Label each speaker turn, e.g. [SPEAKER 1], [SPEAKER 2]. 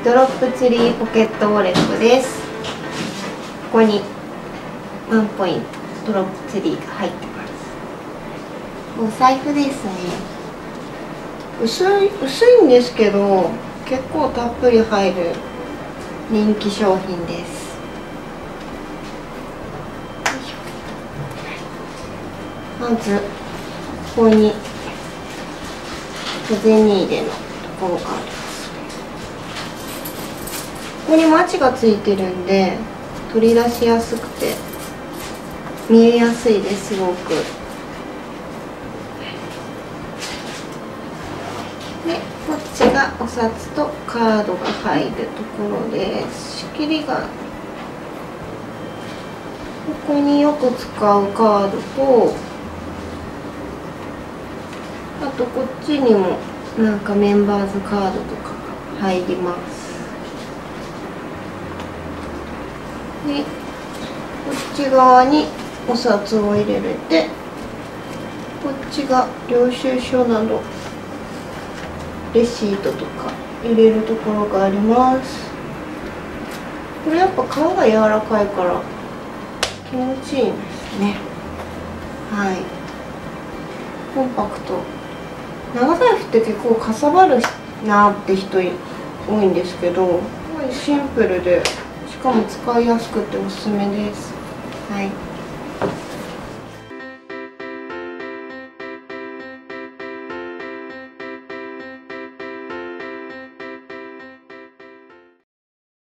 [SPEAKER 1] ドロップツリーポケットウォレットです。ここにワンポイントドロップツリーが入ってます。お財布ですね。薄いんですけど結構たっぷり入る人気商品です。まずここに小銭入れのところがあります。ここにマチがついてるんで取り出しやすくて見えやすいです。すごく。でこっちがお札とカードが入るところです。仕切りがここによく使うカードと、あとこっちにもなんかメンバーズカードとかが入ります。でこっち側にお札を入れて、こっちが領収書などレシートとか入れるところがあります。これやっぱ皮が柔らかいから気持ちいいんですね。はい、コンパクト。長財布って結構かさばるなって人多いんですけど、すごいシンプルでしかも使いやすくておすすめです。はい。